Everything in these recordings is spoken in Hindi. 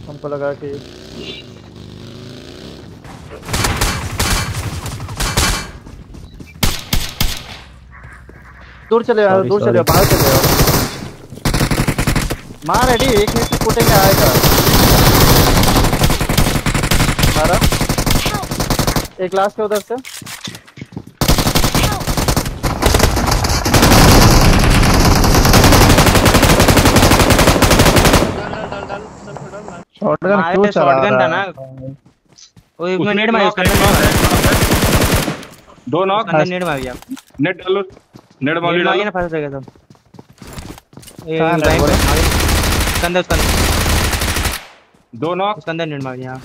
हमको लगा कि दूर चले जाओ, दूर चले जाओ, बाहर चले जाओ। मार रेडी, 1 मिनट में कूटेंगे, आएगा। मारा एक लास्ट पे उधर से। शॉटगन क्यों चला रहा है? शॉटगन था ना वो, एक मिनट में उसका दो नॉक नेट मार दिया। नेट डालो, नेट मार डालो ना, फंस जाएगा सब। ये टाइम उसके अंदर दो नॉक, उसके अंदर नेट मार दिया।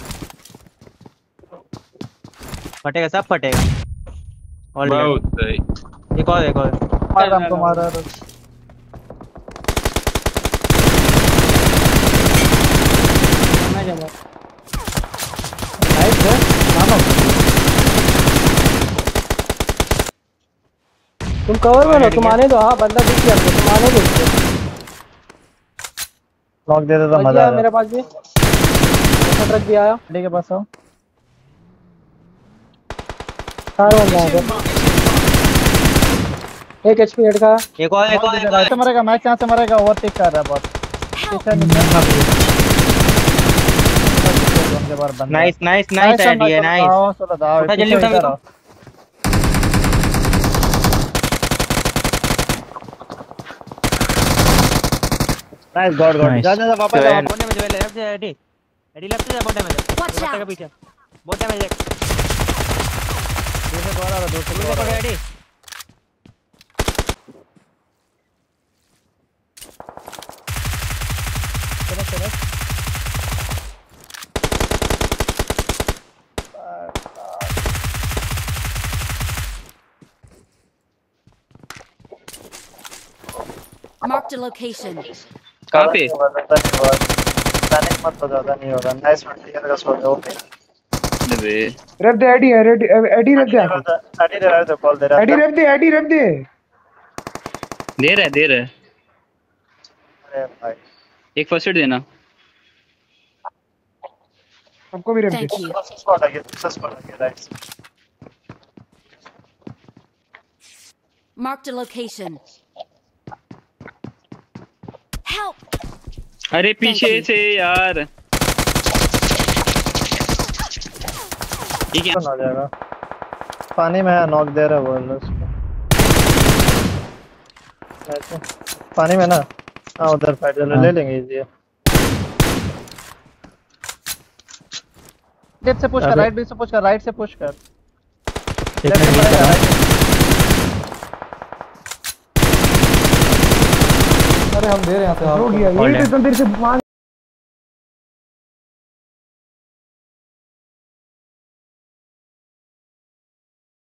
फटेगा, सब फटेगा। बहुत सही। एक और मार हमको, मारा तुम कवर में लो, तुम आने दो। हाँ बंदा दिख गया, तुम आने दो। लॉक दे दे तो मजा आ मेरे पास भी। ट्रक भी आया अड्डे के पास। आओ कार बन जाएगा। एक एचपी हेड का। एक और ऐसे मरेगा, मैच यहां से मरेगा। ओवरटेक कर रहा है बहुत। Nice idea, nice. उठा जल्दी, उठा। नाइस गॉड जा वापस जा। बोटे में लेफ्ट से एडी लेफ्ट से बोटे में बोटे के पीछे बोटे में देख। दूसरे द्वारा दूसरे पकड़ एडी। चलो Marked a location. कहां पे? मत हो, ज्यादा नहीं होगा। नाइस मटेरियल का सो ओके। अबे रेप दे एडी, एडी रेप दे। एडी दे रहा है, कॉल दे रहा है। एडी रेप दे, एडी रेप दे। दे रहा है। अरे भाई एक फर्स्ट एड देना। सबको भी रेप दे। Thank you. स्पॉट आ गया, right. Marked a location. Help! अरे पीछे से यार, ठीक है आ जाएगा। पानी में है, नॉक दे रहा है वो उसको। ऐसे पानी में ना। हाँ उधर फाइट चलो, ले लेंगे इजी है। लेफ्ट से पुश कर, राइट भी से पुश कर, राइट से पुश कर। लेफ्ट से पड़ेगा, राइट। अरे हम दे रहे हैं यहाँ पे। हो गया ये तो देर से